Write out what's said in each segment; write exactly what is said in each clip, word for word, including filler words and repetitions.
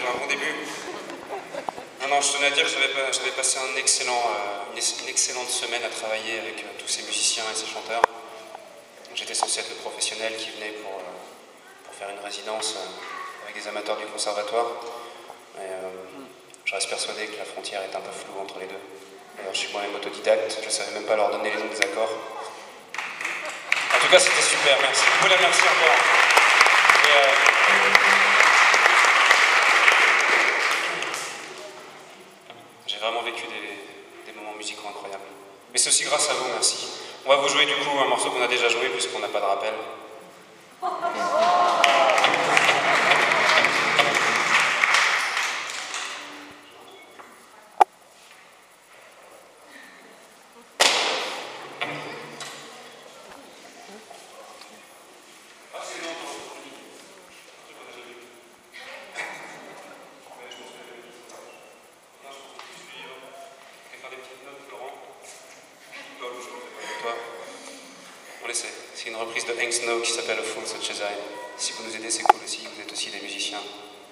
un bon début. Non, non, je tenais à dire que j'avais passé un excellent, euh, une, une excellente semaine à travailler avec euh, tous ces musiciens et ces chanteurs. J'étais censé être le professionnel qui venait pour, euh, pour faire une résidence euh, avec des amateurs du conservatoire. Mais euh, je reste persuadé que la frontière est un peu floue entre les deux. D'ailleurs, je suis moi-même autodidacte, je ne savais même pas leur donner les noms des accords. En tout cas, c'était super, merci. Vous pouvez la remercier encore. Et, euh, J'ai vraiment vécu des, des moments musicaux incroyables. Mais c'est aussi grâce à vous, merci. On va vous jouer du coup un morceau qu'on a déjà joué puisqu'on n'a pas de rappel. C'est une reprise de Hank Snow qui s'appelle A Fool Such As I. Si vous nous aidez, c'est cool aussi, vous êtes aussi des musiciens.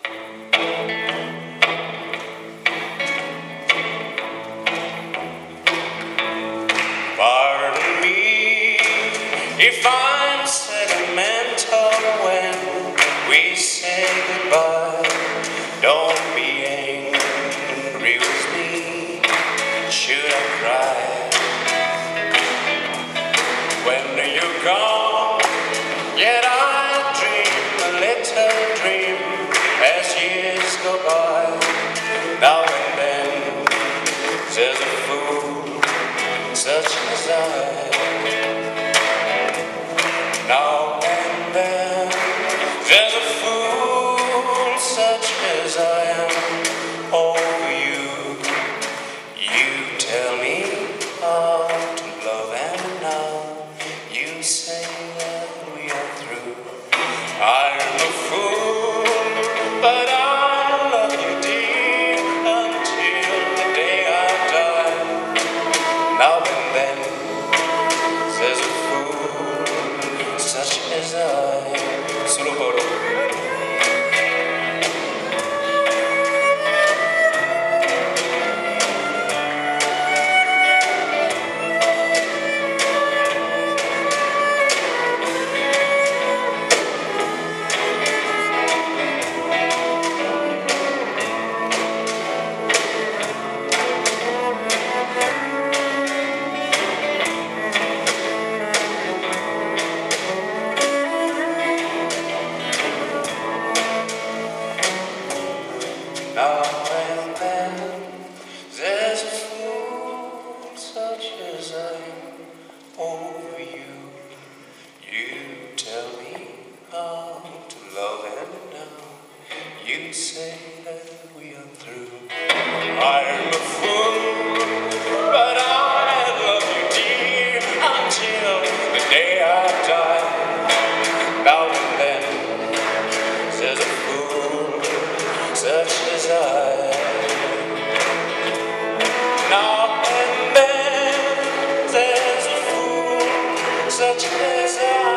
Pardon me if I'm sentimental when we say goodbye. Don't be angry with me, should I cry? When you're gone, yet I dream a little dream as years go by. Now and then, there's a fool such as I. Now and then, there's a fool such as I am. Over you, you tell me how to love, and now you say that we are through. I'm a fool, but I love you dear until the day I die. Now and then, there's a fool such as I. Solo polo. Now and then, there's a fool such as I am over you. You tell me how to love, and now you say that we are through. I'm a fool, but I love you dear until the day I die. Now and then, there's a fool such as I. Now and then, there's a fool such as I.